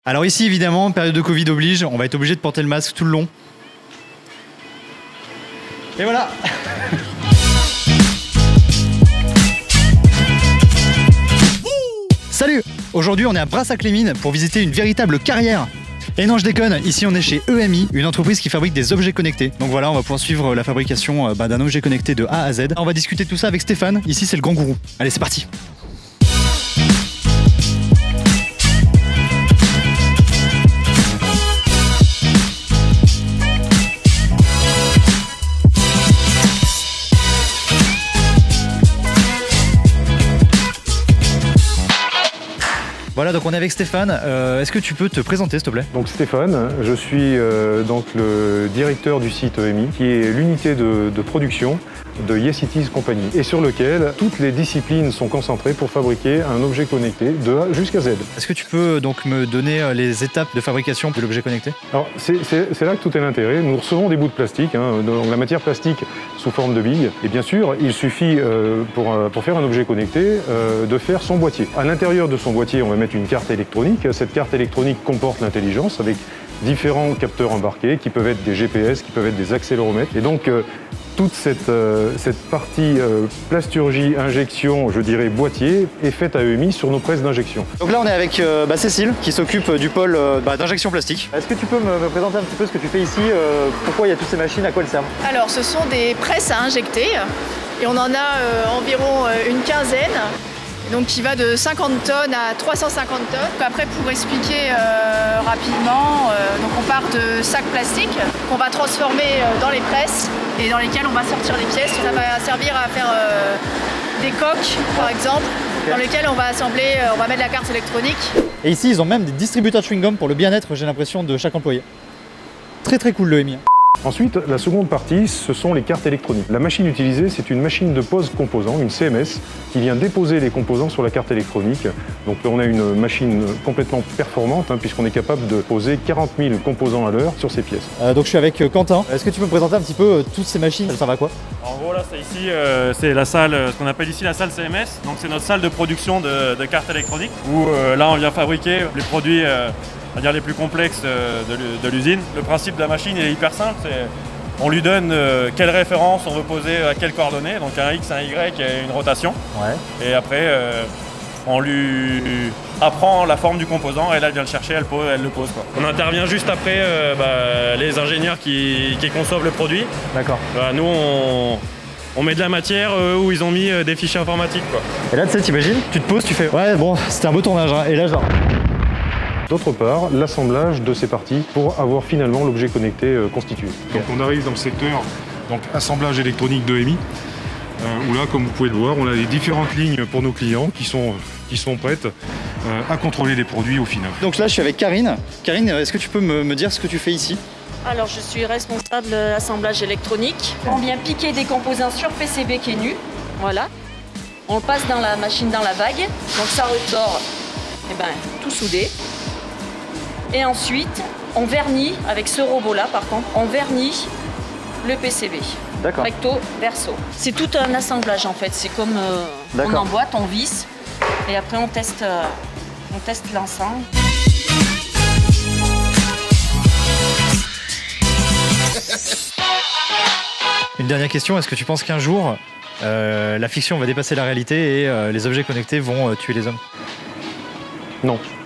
Alors ici, évidemment, période de Covid oblige, on va être obligé de porter le masque tout le long. Et voilà. Salut! Aujourd'hui, on est à Brassac-les-Mines pour visiter une véritable carrière. Et non, je déconne, ici on est chez EMI, une entreprise qui fabrique des objets connectés. Donc voilà, on va pouvoir suivre la fabrication d'un objet connecté de A à Z. On va discuter de tout ça avec Stéphane, ici c'est le grand gourou. Allez, c'est parti! Voilà, donc on est avec Stéphane. Est-ce que tu peux te présenter, s'il te plaît? Donc Stéphane, je suis donc le directeur du site EMI, qui est l'unité de production de Yes-It-Is Company, et sur lequel toutes les disciplines sont concentrées pour fabriquer un objet connecté de A jusqu'à Z. Est-ce que tu peux donc me donner les étapes de fabrication de l'objet connecté? Alors c'est là que tout est l'intérêt. Nous recevons des bouts de plastique, donc la matière plastique sous forme de billes, et bien sûr il suffit pour faire un objet connecté de faire son boîtier. À l'intérieur de son boîtier, on va mettre une carte électronique. Cette carte électronique comporte l'intelligence avec différents capteurs embarqués qui peuvent être des GPS, qui peuvent être des accéléromètres. Et donc toute cette partie plasturgie, injection, je dirais boîtier, est faite à EMI sur nos presses d'injection. Donc là on est avec Cécile qui s'occupe du pôle d'injection plastique. Est-ce que tu peux me présenter un petit peu ce que tu fais ici? Pourquoi il y a toutes ces machines? À quoi elles servent? Alors ce sont des presses à injecter et on en a environ une quinzaine. Donc qui va de 50 tonnes à 350 tonnes. Après, pour expliquer rapidement, donc on part de sacs plastiques qu'on va transformer dans les presses et dans lesquels on va sortir les pièces. Ça va servir à faire des coques, par exemple, dans lesquelles on va assembler, on va mettre la carte électronique. Et ici, ils ont même des distributeurs de chewing-gum pour le bien-être, j'ai l'impression, de chaque employé. Très très cool le EMI. Ensuite, la seconde partie, ce sont les cartes électroniques. La machine utilisée, c'est une machine de pose composants, une CMS, qui vient déposer les composants sur la carte électronique. Donc on a une machine complètement performante, puisqu'on est capable de poser 40 000 composants à l'heure sur ces pièces. Donc je suis avec Quentin. Est-ce que tu peux me présenter un petit peu toutes ces machines? Ça va à quoi? En gros là, c'est ici, c'est la salle, ce qu'on appelle ici la salle CMS. Donc c'est notre salle de production de cartes électroniques, où là on vient fabriquer les produits les plus complexes de l'usine. Le principe de la machine est hyper simple, on lui donne quelle référence on veut poser à quelles coordonnées, donc un X, un Y et une rotation. Ouais. Et après on lui apprend la forme du composant et là elle vient le chercher, elle le pose. Quoi. On intervient juste après les ingénieurs qui conçoivent le produit. D'accord. Nous on met de la matière où ils ont mis des fichiers informatiques. Quoi. Et là tu sais, t'imagines, tu te poses, tu fais ouais bon c'était un beau tournage et là genre... D'autre part, l'assemblage de ces parties pour avoir finalement l'objet connecté constitué. Donc on arrive dans le secteur assemblage électronique de EMI, où là, comme vous pouvez le voir, on a les différentes lignes pour nos clients qui sont prêtes à contrôler les produits au final. Donc là, je suis avec Karine. Karine, est-ce que tu peux me dire ce que tu fais ici? Alors, je suis responsable de l'assemblage électronique. On vient piquer des composants sur PCB qui est nu, voilà. On le passe dans la machine, dans la vague, donc ça ressort tout soudé. Et ensuite, on vernit, avec ce robot-là par contre, on vernit le PCB. D'accord. Recto, verso. C'est tout un assemblage en fait, c'est comme on emboîte, on visse, et après on teste l'ensemble. Une dernière question, est-ce que tu penses qu'un jour, la fiction va dépasser la réalité et les objets connectés vont tuer les hommes? Non.